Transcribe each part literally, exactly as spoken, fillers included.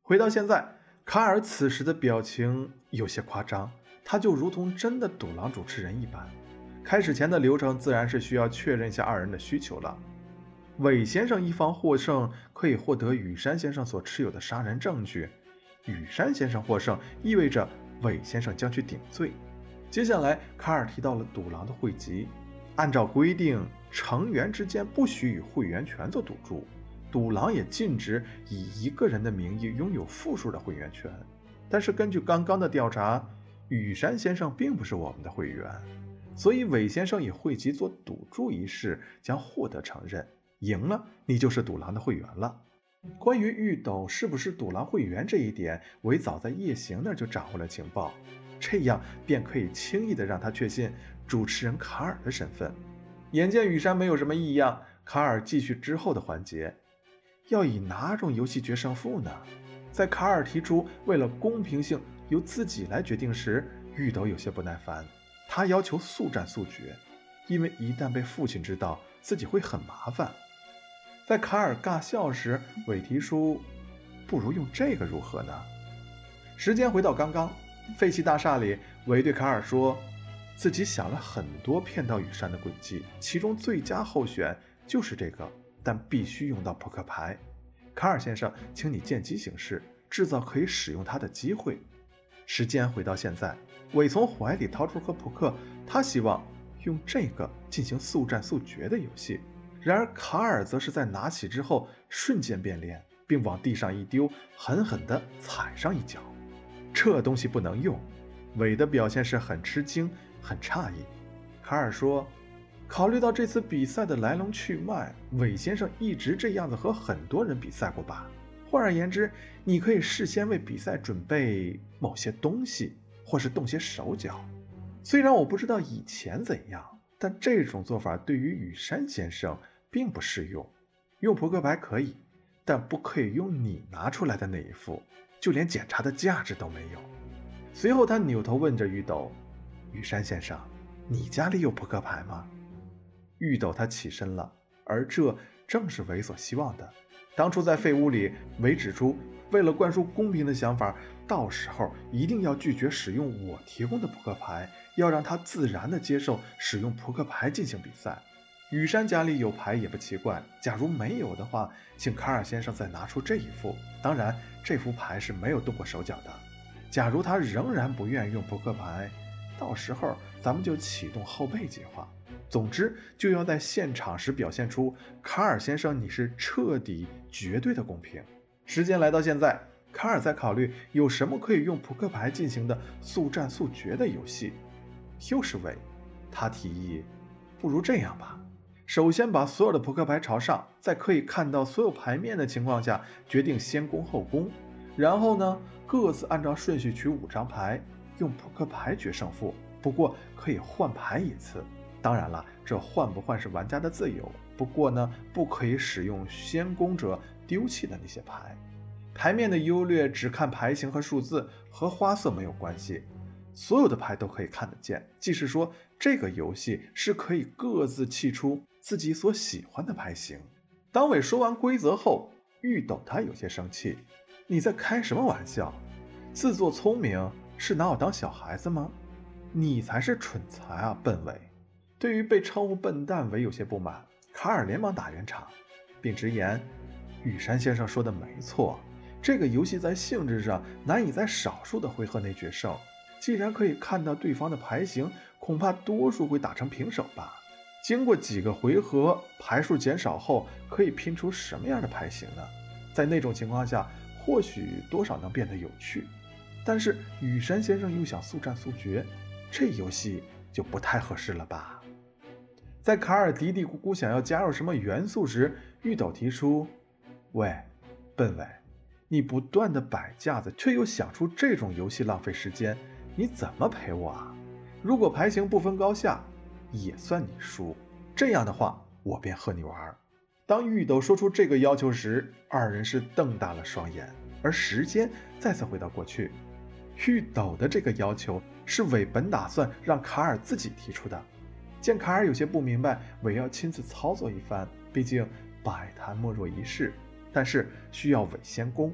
回到现在，卡尔此时的表情有些夸张，他就如同真的赌狼主持人一般。开始前的流程自然是需要确认一下二人的需求了。韦先生一方获胜，可以获得羽山先生所持有的杀人证据；羽山先生获胜，意味着韦先生将去顶罪。接下来，卡尔提到了赌狼的会籍。按照规定，成员之间不许以会员权做赌注，赌狼也禁止以一个人的名义拥有复数的会员权。但是根据刚刚的调查，羽山先生并不是我们的会员，所以韦先生以会籍做赌注一事将获得承认，赢了你就是赌狼的会员了。关于玉斗是不是赌狼会员这一点，韦早在夜行那儿就掌握了情报，这样便可以轻易的让他确信主持人卡尔的身份。眼见羽山没有什么异样，卡尔继续之后的环节。要以哪种游戏决胜负呢？在卡尔提出为了公平性由自己来决定时，玉斗有些不耐烦，他要求速战速决，因为一旦被父亲知道，自己会很麻烦。在卡尔尬笑时，韦提出不如用这个如何呢？时间回到刚刚，废弃大厦里，韦对卡尔说自己想了很多骗到羽山的诡计，其中最佳候选就是这个，但必须用到扑克牌。卡尔先生，请你见机行事，制造可以使用它的机会。时间回到现在，韦从怀里掏出颗扑克，他希望用这个进行速战速决的游戏。然而卡尔则是在拿起之后瞬间变脸，并往地上一丢，狠狠地踩上一脚。这东西不能用。韦的表现是很吃惊，很诧异。卡尔说，考虑到这次比赛的来龙去脉，韦先生一直这样子和很多人比赛过吧。换而言之，你可以事先为比赛准备某些东西，或是动些手脚。虽然我不知道以前怎样，但这种做法对于羽山先生并不适用。用扑克牌可以，但不可以用你拿出来的那一副，就连检查的价值都没有。随后他扭头问着玉斗，羽山先生，你家里有扑克牌吗？玉斗他起身了，而这正是韦所希望的。当初在废屋里，韦指出，为了灌输公平的想法，到时候一定要拒绝使用我提供的扑克牌，要让他自然地接受使用扑克牌进行比赛。羽山家里有牌也不奇怪，假如没有的话，请卡尔先生再拿出这一副，当然这副牌是没有动过手脚的。假如他仍然不愿意用扑克牌，到时候咱们就启动后备计划。总之，就要在现场时表现出卡尔先生你是彻底绝对的公平。时间来到现在，卡尔在考虑有什么可以用扑克牌进行的速战速决的游戏。又是韦，他提议，不如这样吧，首先把所有的扑克牌朝上，在可以看到所有牌面的情况下决定先攻后攻，然后呢各自按照顺序取五张牌，用扑克牌决胜负，不过可以换牌一次。当然了，这换不换是玩家的自由，不过呢不可以使用先攻者丢弃的那些牌。牌面的优劣只看牌型和数字，和花色没有关系，所有的牌都可以看得见。即是说，这个游戏是可以各自弃出自己所喜欢的牌型。当伟说完规则后，玉斗他有些生气，你在开什么玩笑？自作聪明是拿我当小孩子吗？你才是蠢材啊，笨伟。对于被称呼笨蛋，韦有些不满，卡尔连忙打圆场，并直言，羽山先生说的没错，这个游戏在性质上难以在少数的回合内决胜，既然可以看到对方的牌型，恐怕多数会打成平手吧。经过几个回合，牌数减少后，可以拼出什么样的牌型呢？在那种情况下，或许多少能变得有趣。但是羽山先生又想速战速决，这游戏就不太合适了吧。在卡尔嘀嘀咕咕想要加入什么元素时，玉斗提出，喂，笨伟，你不断的摆架子，却又想出这种游戏浪费时间，你怎么陪我啊？如果牌型不分高下，也算你输，这样的话我便和你玩。当玉斗说出这个要求时，二人是瞪大了双眼，而时间再次回到过去。玉斗的这个要求是韦本打算让卡尔自己提出的，见卡尔有些不明白，韦要亲自操作一番，毕竟摆谈莫若一试，但是需要韦先攻。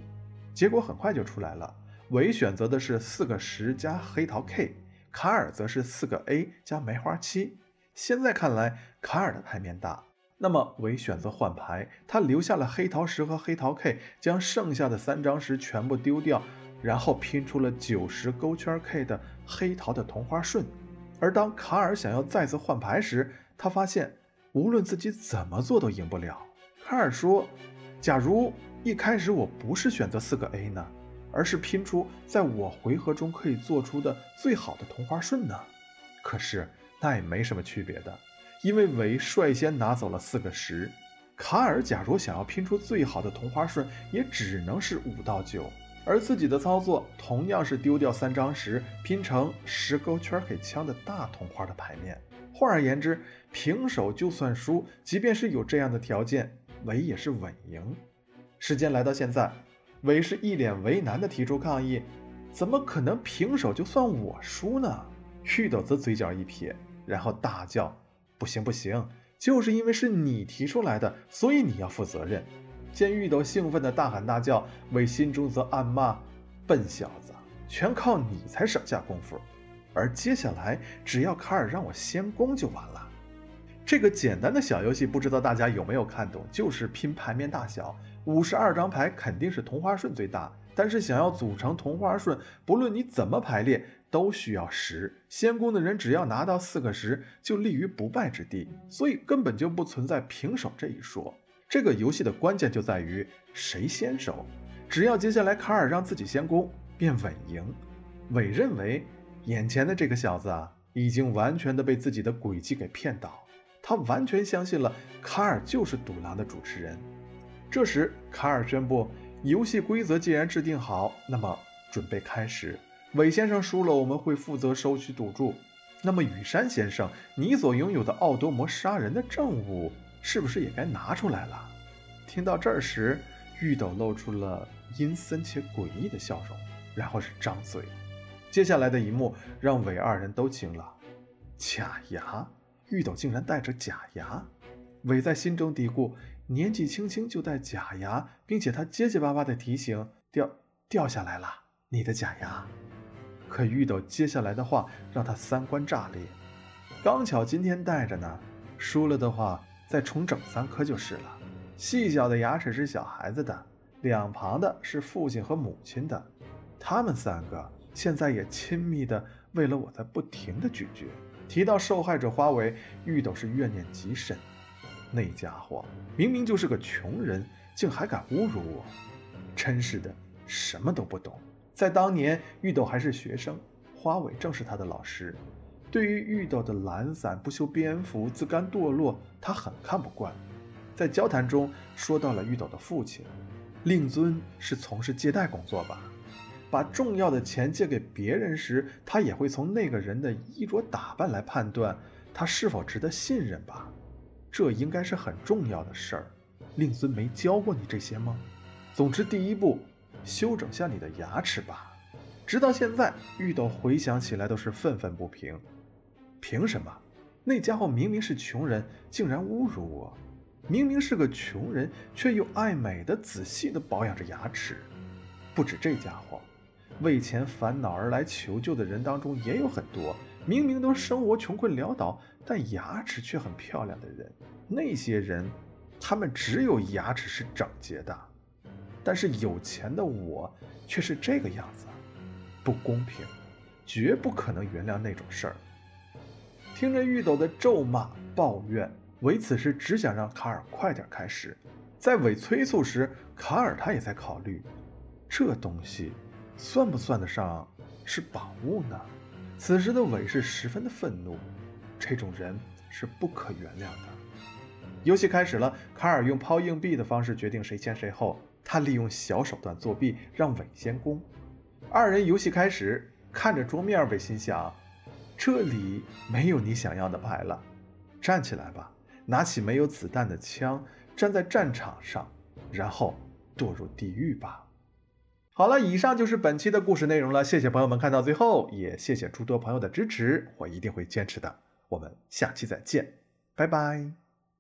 结果很快就出来了，韦选择的是四个十加黑桃 K， 卡尔则是四个 A 加梅花七。现在看来，卡尔的牌面大，那么韦选择换牌，他留下了黑桃十和黑桃 K， 将剩下的三张十全部丢掉，然后拼出了九十勾圈 K 的黑桃的同花顺。而当卡尔想要再次换牌时，他发现无论自己怎么做都赢不了。卡尔说，假如一开始我不是选择四个 A 呢，而是拼出在我回合中可以做出的最好的同花顺呢？可是那也没什么区别的，因为韦率先拿走了四个十，卡尔假如想要拼出最好的同花顺，也只能是五到九，而自己的操作同样是丢掉三张十，拼成十勾圈给枪的大同花的牌面。换而言之，平手就算输，即便是有这样的条件，韦也是稳赢。时间来到现在，韦是一脸为难地提出抗议，怎么可能平手就算我输呢？玉斗则嘴角一撇，然后大叫，不行不行，就是因为是你提出来的，所以你要负责任。见玉斗兴奋地大喊大叫，韦心中则暗骂，笨小子，全靠你才省下功夫，而接下来只要卡尔让我先攻就完了。这个简单的小游戏不知道大家有没有看懂，就是拼牌面大小，五十二张牌肯定是同花顺最大，但是想要组成同花顺，不论你怎么排列都需要十，先攻的人只要拿到四个十就立于不败之地，所以根本就不存在平手这一说。这个游戏的关键就在于谁先手，只要接下来卡尔让自己先攻便稳赢。韦认为眼前的这个小子啊，已经完全的被自己的诡计给骗倒，他完全相信了卡尔就是赌狼的主持人。这时卡尔宣布，游戏规则既然制定好，那么准备开始。韦先生输了，我们会负责收取赌注。那么羽山先生，你所拥有的奥多摩杀人的证物是不是也该拿出来了？听到这儿时，玉斗露出了阴森且诡异的笑容，然后是张嘴。接下来的一幕让韦二人都惊了，假牙，玉斗竟然戴着假牙。韦在心中嘀咕，年纪轻轻就戴假牙，并且他结结巴巴地提醒，掉掉下来了，你的假牙。可玉斗接下来的话让他三观炸裂，刚巧今天戴着呢，输了的话再重整三颗就是了。细小的牙齿是小孩子的，两旁的是父亲和母亲的，他们三个现在也亲密的为了我在不停的咀嚼。提到受害者花尾，玉斗是怨念极深，那家伙明明就是个穷人，竟还敢侮辱我，真是的，什么都不懂。在当年玉斗还是学生，花尾正是他的老师，对于玉斗的懒散、不修边幅、自甘堕落，他很看不惯。在交谈中说到了玉斗的父亲，令尊是从事借贷工作吧，把重要的钱借给别人时，他也会从那个人的衣着打扮来判断他是否值得信任吧，这应该是很重要的事儿。令尊没教过你这些吗？总之第一步，修整下你的牙齿吧。直到现在，玉斗回想起来都是愤愤不平。凭什么？那家伙明明是穷人，竟然侮辱我。明明是个穷人，却又爱美的仔细的保养着牙齿。不止这家伙，为钱烦恼而来求救的人当中也有很多，明明都生活穷困潦倒，但牙齿却很漂亮的人。那些人，他们只有牙齿是整洁的，但是有钱的我却是这个样子，不公平，绝不可能原谅那种事儿。听着玉斗的咒骂抱怨，韦此时只想让卡尔快点开始。在韦催促时，卡尔他也在考虑，这东西算不算得上是宝物呢？此时的韦是十分的愤怒，这种人是不可原谅的。游戏开始了，卡尔用抛硬币的方式决定谁先谁后，他利用小手段作弊，让韦先攻。二人游戏开始，看着桌面，韦心想，这里没有你想要的牌了，站起来吧，拿起没有子弹的枪，站在战场上，然后堕入地狱吧。好了，以上就是本期的故事内容了，谢谢朋友们看到最后，也谢谢诸多朋友的支持，我一定会坚持的。我们下期再见，拜拜。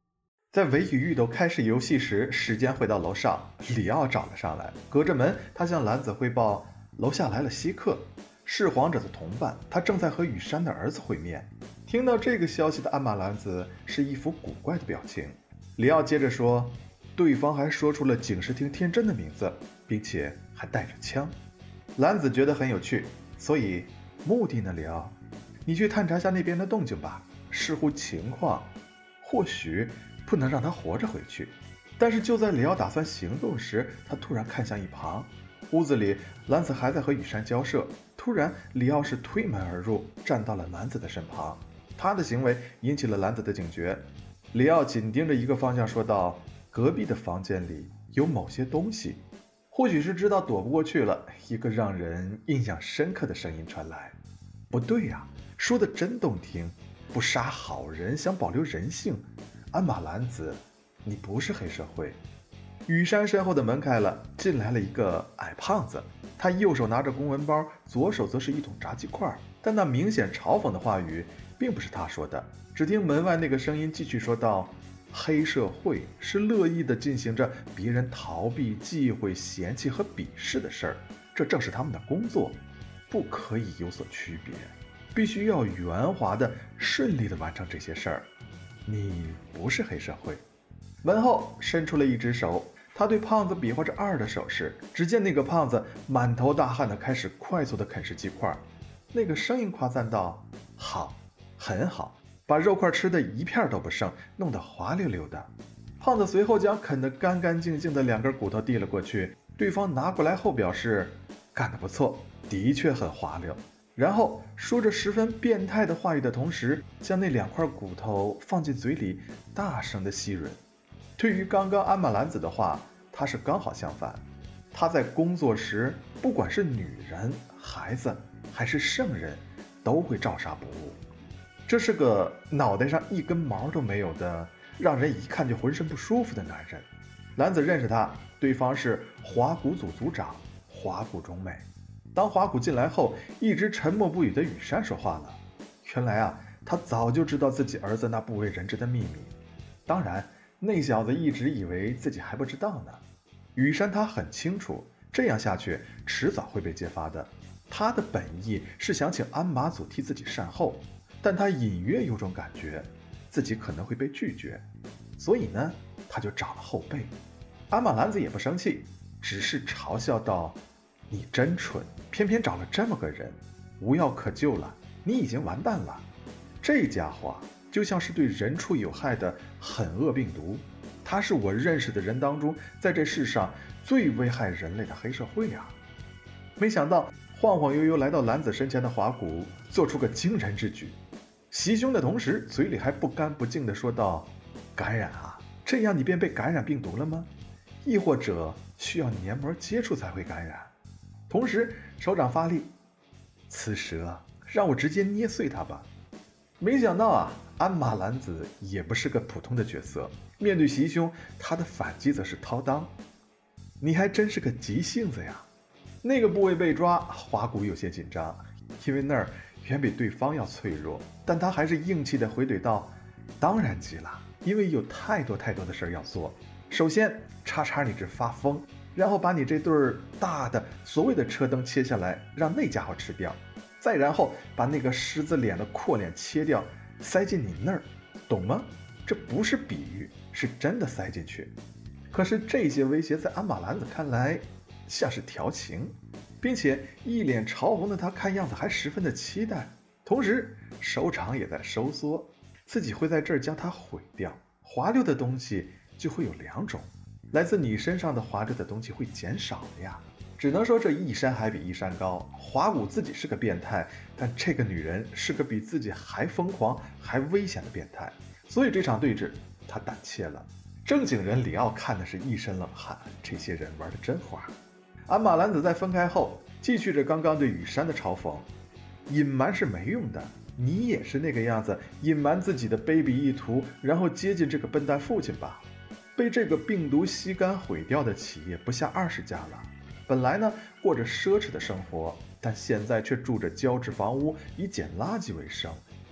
在韦与玉都开始游戏时，时间回到楼上，里奥找了上来。隔着门，他向兰子汇报，楼下来了稀客，弑皇者的同伴，他正在和羽山的儿子会面。听到这个消息的鞍马兰子是一副古怪的表情。里奥接着说，对方还说出了警视厅天真的名字，并且还带着枪。兰子觉得很有趣，所以目的呢，里奥，你去探查下那边的动静吧。视乎情况，或许不能让他活着回去。但是就在里奥打算行动时，他突然看向一旁，屋子里兰子还在和羽山交涉。突然里奥是推门而入，站到了兰子的身旁。他的行为引起了兰子的警觉。里奥紧盯着一个方向说道，隔壁的房间里有某些东西。或许是知道躲不过去了，一个让人印象深刻的声音传来，不对呀、啊，说的真动听，不杀好人，想保留人性。鞍马兰子，你不是黑社会。羽山身后的门开了，进来了一个矮胖子，他右手拿着公文包，左手则是一桶炸鸡块。但那明显嘲讽的话语并不是他说的。只听门外那个声音继续说道，黑社会是乐意地进行着别人逃避、忌讳、嫌弃和鄙视的事儿，这正是他们的工作，不可以有所区别，必须要圆滑的、顺利地完成这些事儿。你不是黑社会。门后伸出了一只手，他对胖子比划着二的手势。只见那个胖子满头大汗的开始快速的啃食鸡块，那个声音夸赞道，好，很好，把肉块吃的一片都不剩，弄得滑溜溜的。胖子随后将啃得干干净净的两根骨头递了过去，对方拿过来后表示，干得不错，的确很滑溜。然后说着十分变态的话语的同时，将那两块骨头放进嘴里，大声的吸吮。对于刚刚鞍马兰子的话，他是刚好相反。他在工作时，不管是女人、孩子还是圣人，都会照杀不误。这是个脑袋上一根毛都没有的，让人一看就浑身不舒服的男人。兰子认识他，对方是华古组组长华古中美。当华古进来后，一直沉默不语的羽山说话了。原来啊，他早就知道自己儿子那不为人知的秘密。当然，那小子一直以为自己还不知道呢。羽山他很清楚，这样下去迟早会被揭发的。他的本意是想请鞍马组替自己善后，但他隐约有种感觉，自己可能会被拒绝，所以呢，他就找了后辈。鞍马兰子也不生气，只是嘲笑道，你真蠢，偏偏找了这么个人，无药可救了，你已经完蛋了。这家伙就像是对人畜有害的狠恶病毒，他是我认识的人当中，在这世上最危害人类的黑社会啊！没想到晃晃悠悠来到兰子身前的华古做出个惊人之举，袭胸的同时，嘴里还不干不净地说道，感染啊，这样你便被感染病毒了吗？亦或者需要黏膜接触才会感染？同时手掌发力，此蛇让我直接捏碎它吧。没想到啊，鞍马兰子也不是个普通的角色，面对袭胸，他的反击则是掏裆。你还真是个急性子呀！那个部位被抓，华古有些紧张，因为那儿远比对方要脆弱，但他还是硬气地回怼道，当然急了，因为有太多太多的事要做。首先叉叉你这发疯，然后把你这对大的所谓的车灯切下来，让那家伙吃掉，再然后把那个狮子脸的阔脸切掉，塞进你那儿，懂吗？这不是比喻，是真的塞进去。可是这些威胁在鞍马兰子看来像是调情，并且一脸潮红的他看样子还十分的期待，同时手掌也在收缩，自己会在这儿将它毁掉。滑溜的东西就会有两种，来自你身上的滑溜的东西会减少的呀。只能说这一山还比一山高，华古自己是个变态，但这个女人是个比自己还疯狂还危险的变态，所以这场对峙他胆怯了。正经人里奥看的是一身冷汗，这些人玩的真花。鞍马兰子在分开后继续着刚刚对羽山的嘲讽，隐瞒是没用的，你也是那个样子，隐瞒自己的卑鄙意图，然后接近这个笨蛋父亲吧。被这个病毒吸干毁掉的企业不下二十家了，本来呢过着奢侈的生活，但现在却住着胶质房屋，以捡垃圾为生。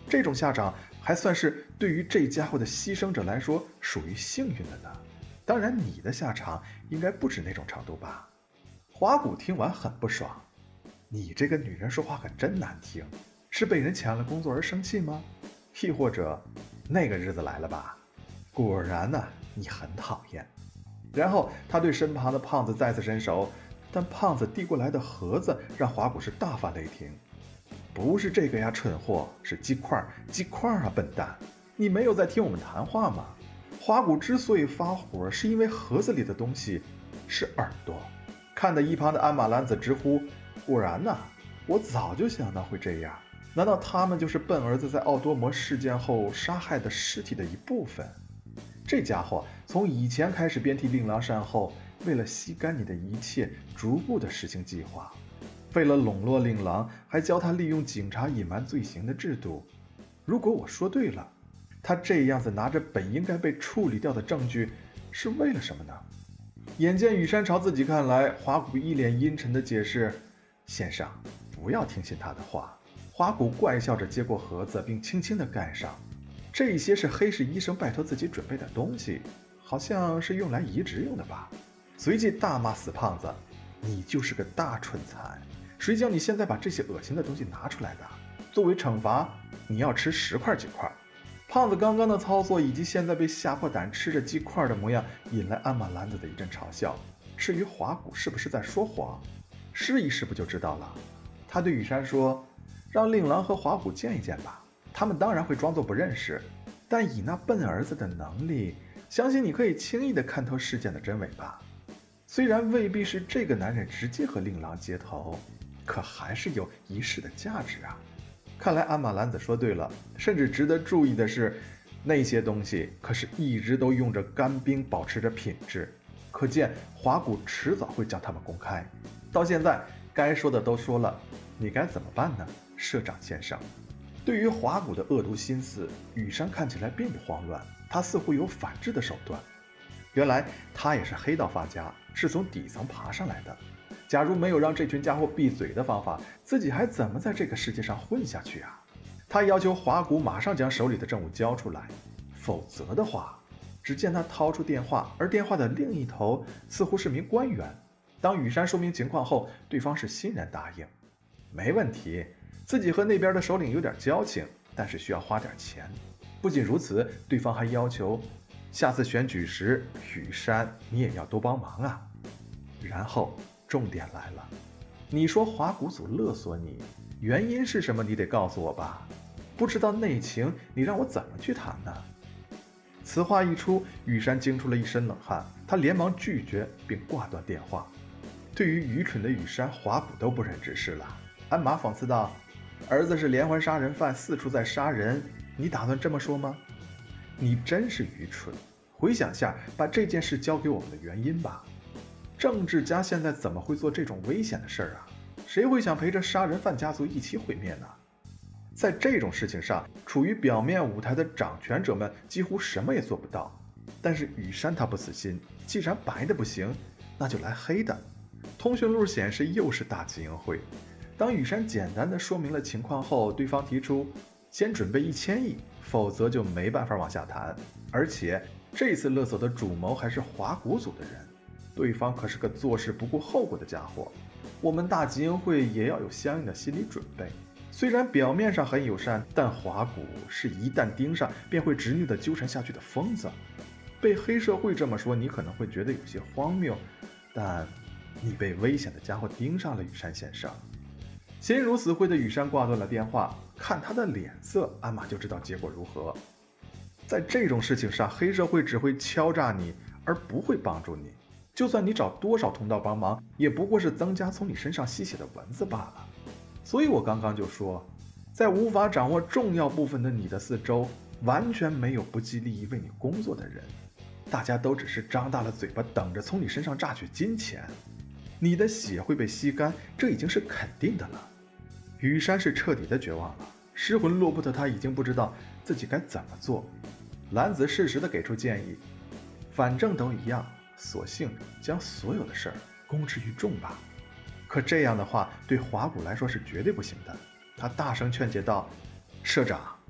这种下场还算是对于这家伙的牺牲者来说属于幸运的呢。当然，你的下场应该不止那种程度吧？华古听完很不爽，你这个女人说话可真难听，是被人抢了工作而生气吗？亦或者那个日子来了吧？果然呢、啊，你很讨厌。然后他对身旁的胖子再次伸手，但胖子递过来的盒子让华古是大发雷霆。不是这个呀，蠢货，是鸡块，鸡块啊，笨蛋！你没有在听我们谈话吗？华古之所以发火，是因为盒子里的东西是耳朵。看得一旁的鞍马兰子直呼：“果然呐、啊，我早就想到会这样。难道他们就是笨儿子在奥多摩事件后杀害的尸体的一部分？”这家伙从以前开始鞭辟令郎善后，为了吸干你的一切，逐步的实行计划。为了笼络令郎，还教他利用警察隐瞒罪行的制度。如果我说对了，他这样子拿着本应该被处理掉的证据，是为了什么呢？眼见雨山朝自己看来，华古一脸阴沉的解释：“先生，不要听信他的话。”华古怪笑着接过盒子，并轻轻地盖上。这些是黑市医生拜托自己准备的东西，好像是用来移植用的吧。随即大骂死胖子：“你就是个大蠢材！谁叫你现在把这些恶心的东西拿出来的？作为惩罚，你要吃十块鸡块。”胖子刚刚的操作以及现在被吓破胆吃着鸡块的模样，引来鞍马兰子的一阵嘲笑。至于华古是不是在说谎，试一试不就知道了。他对雨山说：“让令郎和华古见一见吧，他们当然会装作不认识，但以那笨儿子的能力，相信你可以轻易地看透事件的真伪吧。虽然未必是这个男人直接和令郎接头，可还是有一试的价值啊。”看来鞍马兰子说对了，甚至值得注意的是，那些东西可是一直都用着干冰保持着品质，可见华古迟早会将它们公开。到现在该说的都说了，你该怎么办呢，社长先生？对于华古的恶毒心思，雨山看起来并不慌乱，他似乎有反制的手段。原来他也是黑道发家，是从底层爬上来的。假如没有让这群家伙闭嘴的方法，自己还怎么在这个世界上混下去啊？他要求华古马上将手里的证物交出来，否则的话，只见他掏出电话，而电话的另一头似乎是名官员。当雨山说明情况后，对方是欣然答应，没问题，自己和那边的首领有点交情，但是需要花点钱。不仅如此，对方还要求下次选举时，雨山你也要多帮忙啊。然后重点来了，你说华古组勒索你，原因是什么？你得告诉我吧。不知道内情，你让我怎么去谈呢？此话一出，雨山惊出了一身冷汗，他连忙拒绝并挂断电话。对于愚蠢的雨山，华古都不忍直视了。鞍马讽刺道：“儿子是连环杀人犯，四处在杀人，你打算这么说吗？你真是愚蠢！回想下，把这件事交给我们的原因吧。政治家现在怎么会做这种危险的事儿啊？谁会想陪着杀人犯家族一起毁灭呢？在这种事情上，处于表面舞台的掌权者们几乎什么也做不到。但是雨山他不死心，既然白的不行，那就来黑的。通讯录显示又是大集营会。当雨山简单的说明了情况后，对方提出先准备一千亿，否则就没办法往下谈。而且这次勒索的主谋还是华古组的人。对方可是个做事不顾后果的家伙，我们大集营会也要有相应的心理准备。虽然表面上很友善，但华古是一旦盯上便会执拗地纠缠下去的疯子。被黑社会这么说，你可能会觉得有些荒谬，但你被危险的家伙盯上了，雨山先生。心如死灰的雨山挂断了电话，看他的脸色，鞍马就知道结果如何。在这种事情上，黑社会只会敲诈你，而不会帮助你。就算你找多少同道帮忙，也不过是增加从你身上吸血的蚊子罢了。所以我刚刚就说，在无法掌握重要部分的你的四周，完全没有不计利益为你工作的人，大家都只是张大了嘴巴，等着从你身上榨取金钱。你的血会被吸干，这已经是肯定的了。雨山是彻底的绝望了，失魂落魄的他已经不知道自己该怎么做。兰子适时的给出建议，反正都一样，索性将所有的事儿公之于众吧。可这样的话对华古来说是绝对不行的。他大声劝解道：“社长，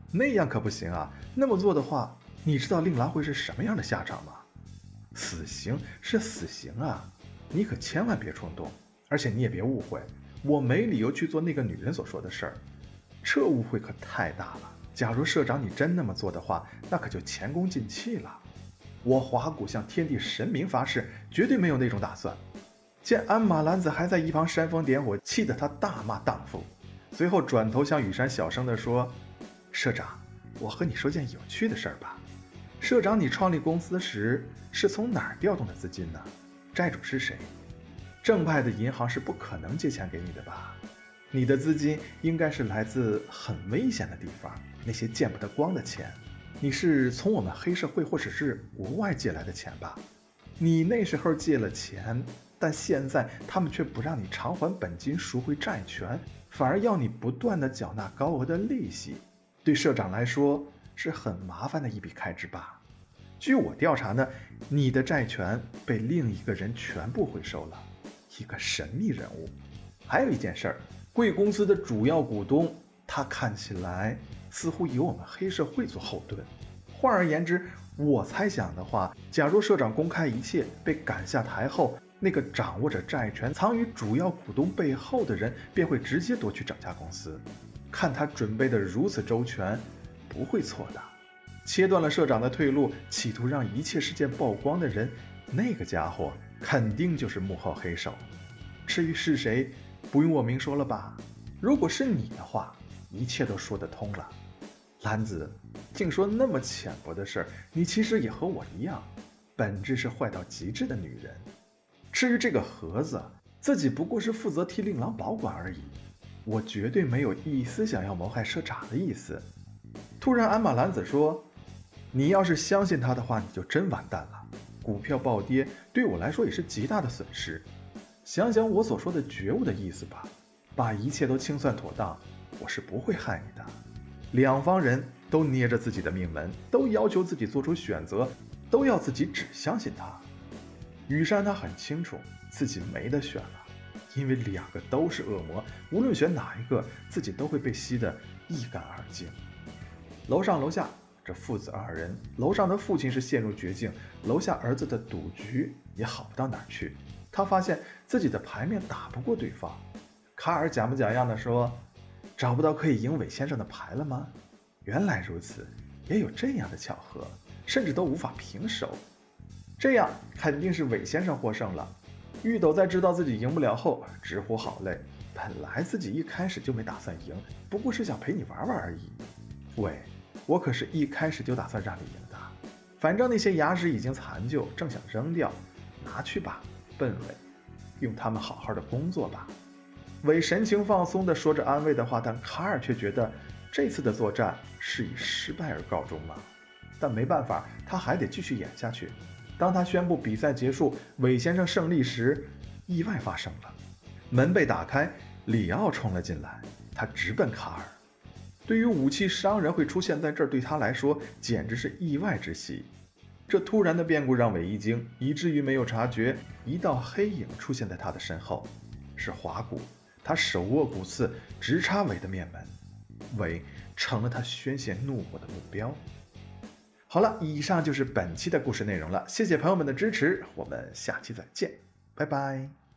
那样可不行啊！那么做的话，你知道令郎会是什么样的下场吗？死刑是死刑啊！你可千万别冲动，而且你也别误会，我没理由去做那个女人所说的事儿。这误会可太大了。假如社长你真那么做的话，那可就前功尽弃了。我华谷向天地神明发誓，绝对没有那种打算。见鞍马兰子还在一旁煽风点火，气得他大骂荡妇。随后转头向羽山小声地说：“社长，我和你说件有趣的事儿吧。社长，你创立公司时是从哪儿调动的资金呢？债主是谁？正派的银行是不可能借钱给你的吧？你的资金应该是来自很危险的地方，那些见不得光的钱。你是从我们黑社会或者是国外借来的钱吧？你那时候借了钱，但现在他们却不让你偿还本金赎回债权，反而要你不断的缴纳高额的利息，对社长来说是很麻烦的一笔开支吧？据我调查呢，你的债权被另一个人全部回收了，一个神秘人物。还有一件事儿，贵公司的主要股东，他看起来似乎有我们黑社会做后盾。换而言之，我猜想的话，假如社长公开一切，被赶下台后，那个掌握着债权、藏于主要股东背后的人，便会直接夺取整家公司。看他准备的如此周全，不会错的。切断了社长的退路，企图让一切事件曝光的人，那个家伙肯定就是幕后黑手。至于是谁，不用我明说了吧？如果是你的话，一切都说得通了。兰子，净说那么浅薄的事儿，你其实也和我一样，本质是坏到极致的女人。至于这个盒子，自己不过是负责替令郎保管而已，我绝对没有一丝想要谋害社长的意思。突然鞍马兰子说，你要是相信他的话，你就真完蛋了。股票暴跌对我来说也是极大的损失。想想我所说的觉悟的意思吧，把一切都清算妥当，我是不会害你的。两方人都捏着自己的命门，都要求自己做出选择，都要自己只相信他。羽山他很清楚自己没得选了，因为两个都是恶魔，无论选哪一个，自己都会被吸得一干二净。楼上楼下这父子二人，楼上的父亲是陷入绝境，楼下儿子的赌局也好不到哪儿去。他发现自己的牌面打不过对方。卡尔假模假样的说，找不到可以赢韦先生的牌了吗？原来如此，也有这样的巧合，甚至都无法平手。这样肯定是韦先生获胜了。玉斗在知道自己赢不了后直呼好累，本来自己一开始就没打算赢，不过是想陪你玩玩而已。喂，我可是一开始就打算让你赢的，反正那些牙齿已经残旧，正想扔掉，拿去吧，笨韦，用他们好好的工作吧。韦神情放松地说着安慰的话，但卡尔却觉得这次的作战是以失败而告终吗？但没办法，他还得继续演下去。当他宣布比赛结束，韦先生胜利时，意外发生了，门被打开，里奥冲了进来，他直奔卡尔。对于武器商人会出现在这儿，对他来说简直是意外之喜。这突然的变故让韦一惊，以至于没有察觉一道黑影出现在他的身后，是华谷。他手握骨刺，直插韦的面门，韦成了他宣泄怒火的目标。好了，以上就是本期的故事内容了，谢谢朋友们的支持，我们下期再见，拜拜。